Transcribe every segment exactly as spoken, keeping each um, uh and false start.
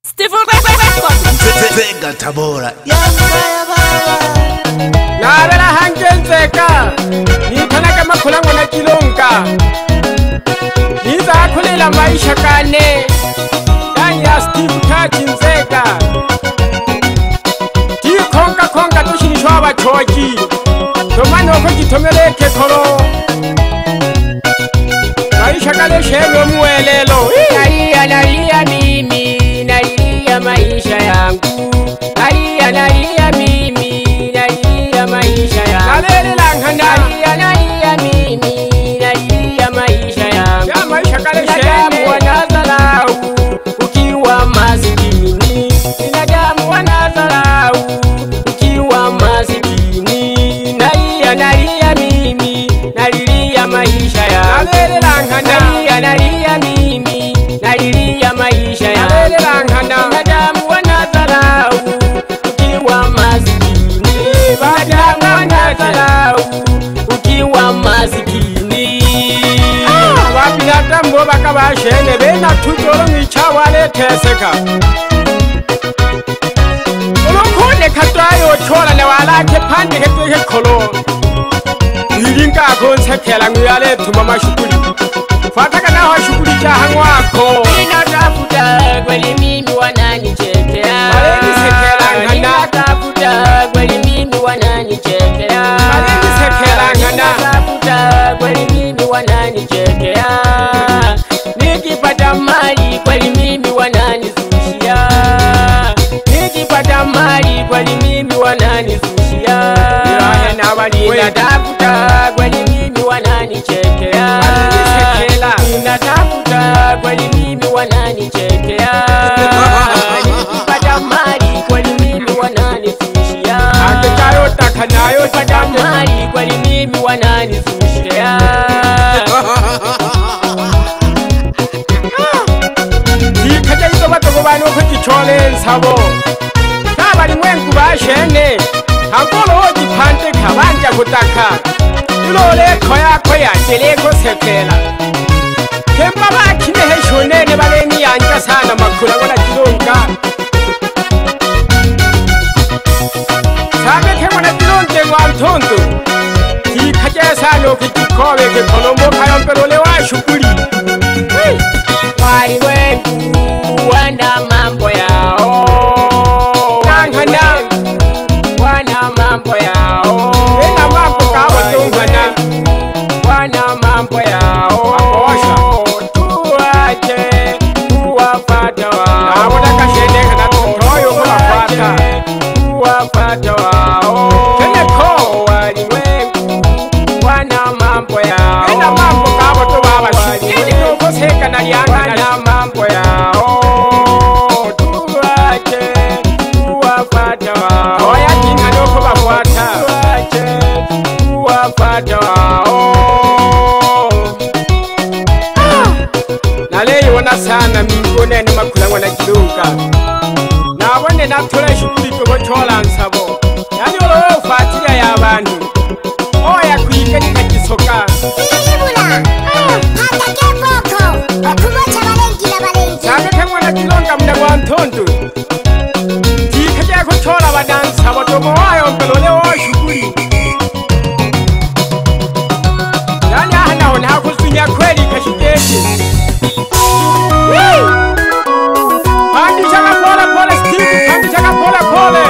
Stephen Vega Tabora. Nabela hanjenzeka nithana kama khulango na kilonka niza khulela maisha kane kanye ya Steve Kajinzeka ti khonka khonka to shinishwa abachoki tomani oko gitomeleke kholo maisha kale shelo muwelelo naliya naliya mimi naliya maisha yangu naliya naliya mimi naliya maisha yangu nalele langhana naliya naliya mimi naliya maisha yangu ya maisha kale shelo wanadharau ukiwa masikini binadamu wanadharau ukiwa masikini naliya naliya mimi naliya maisha yangu nalele langhana naliya naliya mimi naliya maisha yangu nalele langhana binadamu wanadharau ukiwa masikini binadamu wanadharau ukiwa masikini binadamu bakabashene bena tujoro ngichabale teseka ulokone katayo chola ne walake pande ketwe kholo ilinga konsekela nguyale tuma mashukuli fataka na hashukuli jahangwako ninatafuta kweli mimi wananichekea maleni sekela ngana ninatafuta kweli mimi wananichekea maleni sekela ngana ninatafuta kweli mimi wananichekea nikipata mali kweli mimi wananizushia nikipata mali kweli mimi wananizushia ninatafuta kweli mimi wananichekea ninatafuta kweli mimi wananichekea nikipata mali kweli mimi wananizushia nikipata mali kweli mimi wananizushia dikhaja izo batoko bano kwichole nsabo nabali mwengu bashene hankolo dipante khabanja kutaka ilole khoya khoya jeleko sekela kemba bakhine heshonene baleni yanja sana makhula kona kilonka sabe khemona kilonke ngwanthondo dikhaja sana okitikobe ke kolombo khayompelole wa shukuli wali wengu wanda mambo yao nangana wana mambo yao ena mambo kawa tungana wana mambo yao akosha tuache tuwafata wao naona kashende kana tutoyo kuwafata tuwafata wao teneko wali wengu wana mambo yao ena mambo kawa to baba shini nokoseka na lianga na mambo yao tuache tuwafata wao oya jinga noko bafuata tuache tuwafata wao naleyi wona sana mingone ni makhulangwa na kilunga nabone nathola shukuli ko chola nsabo yani olo ufatira ya abantu oya kwike nikagisoka Ibula hata keboko akubacha balengi na balengi sanga kemona kilonga mna wa ntondo dikhaja ko chola badansa botomo wayo mpelole wa shukuli yani ahana ona hakusunya kweli kashikeje Pandi chaka pole pole Steve, pandi chaka pole pole.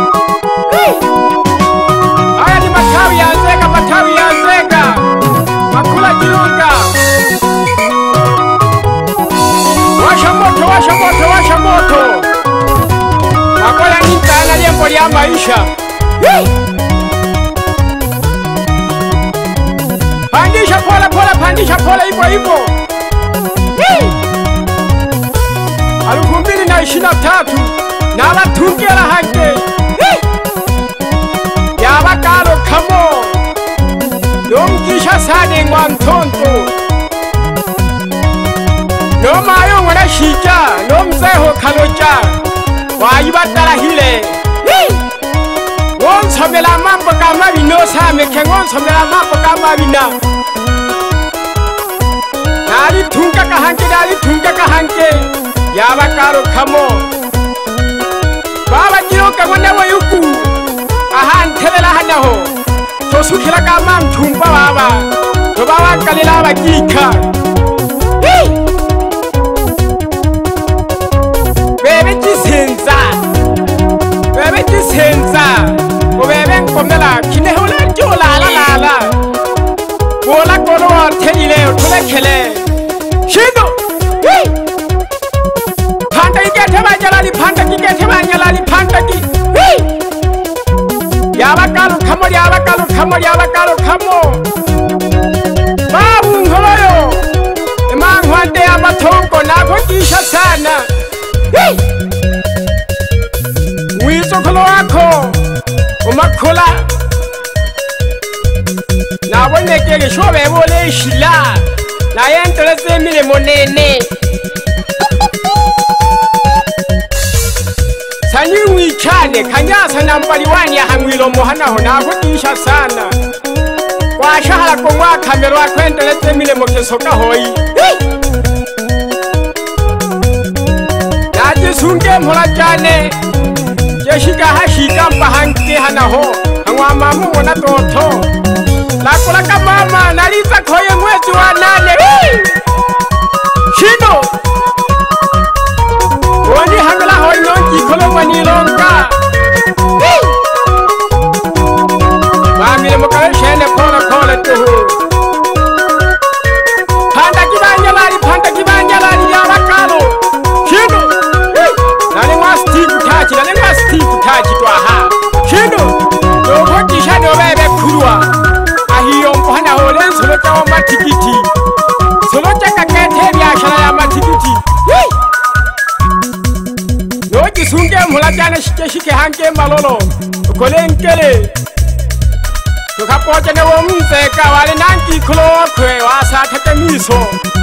Haya ni matawi ya Nzega, matawi ya Nzega. Makula Kirunga. Washa moto, washa moto, washa moto. Makola nita na lembo ya maisha. Pandisha pole pole, pandisha pole hivyo hivyo. Alufu mbili na ishirini na tatu nabatungera hange yabakalo kamo nomgisha sane ngwantonto nomayo ngwana shija nomzeho kaloja wayibatala hile wonsomela mambo kama bino same kengonsomela mambo kama bina nali tunga kahange nali tunga kahange yaba karo kamo sukila ka manthumpa baba to ba wa kalela ba kika bebe tisenza bebe tisenza o bebe nkomela kine hola tjola la la la bola kolo thele o thole khele shindo phanda ikethe ba jala li phanda ikethe ba nyala li phanda ki yaba kalo khamo yaba kalo khamo yaba kalo khamo babu ngoloyo emangwande amathongo nakho kisha sana wizo kholo wakho umakhola nabonekele shobe bole shila na yentle semile monene sanyi wichane kanyasa nampali wani ya hangwilo mohana honako kisha sana kwa shahala kongwa kamerwa kwendele semile mokesoka hoi naji sunge mhola jane jeshika hashika mpahanke hanaho hangwa mamu wana toto lakula ka mama naliza koye mwezi wa nane shino wani hangala hoi nonki kolo wani lonka mami mokale shene pole pole tuhu panda kibanyalari panda kibanyalari ya bakalo shino nani mwa steve tachi nani mwa steve tachi twaha shino dogo kisha nobebe kurwa ahiyo mphana holen solo chawa matikiti solo chaka kete byashara ya matikiti noji sunge mhula jana shike shike hanke malolo kolenkele tukapoje ne womseka wale nanki khulo khwe wasa thake miso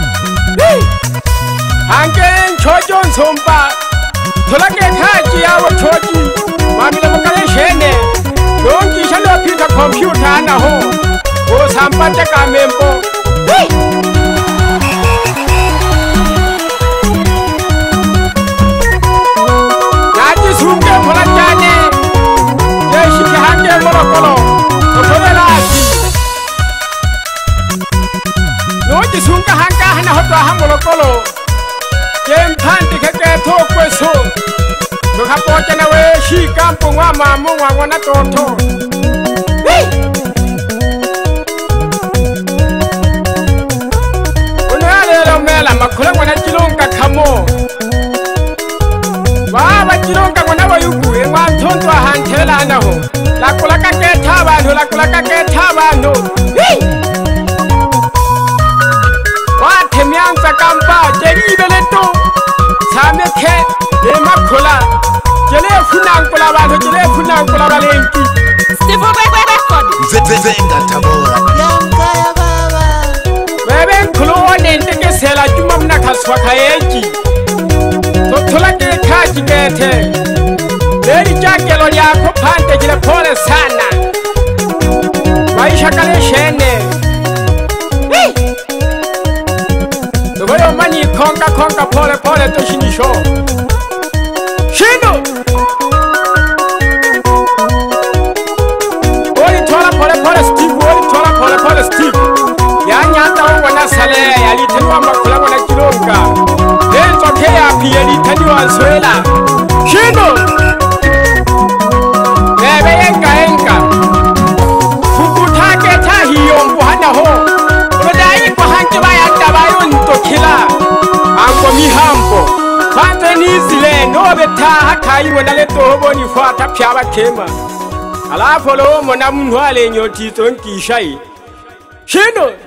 hanke chojo nsompa tholake khaji yawo choji mamile mokale shene donki shalo pita computer na ho o sampate ka mempo naji sunge mhola jane yeshi ke hange molokolo okolela ati noji sunga hanga hana hotwa hamolokolo jem phante keke thokweso tukapoje na we shika mpongwa mamu ngwana toto la makhola ngwana tilonga khamo baba tilonga ngwana wa yuku engwa nthonto hanthela naho la kula ka ketha abantu la kula ka ketha abantu wa themyanza kampa jelibeleto samekhe le makhola jele funankola abantu jele funankola balenki Steve record Zenga Tabora Yanka ya baba bebe kholo nente sela juma mna khaswa khayeji to thola ke khaji kethe leri jakelo yakho phante jile phole sana maisha kale shene to boyo mani konka konka phole phole to shinisho shino oli thola phole phole Steve oli thola phole phole Steve yanyanda wana sale yalitwa makula wana kilonga enzo ke yapi yalitwa swela shino bebe yenga yenga fukutake tahiyo mbuhana ho rodai kwa hanke bayanda bayo ntokila ango mihambo kwanze nizile nobe taha kayiwe naleto hoboni fuata pyaba kema alafu lo mona munhu ale nyoti tonkishai shino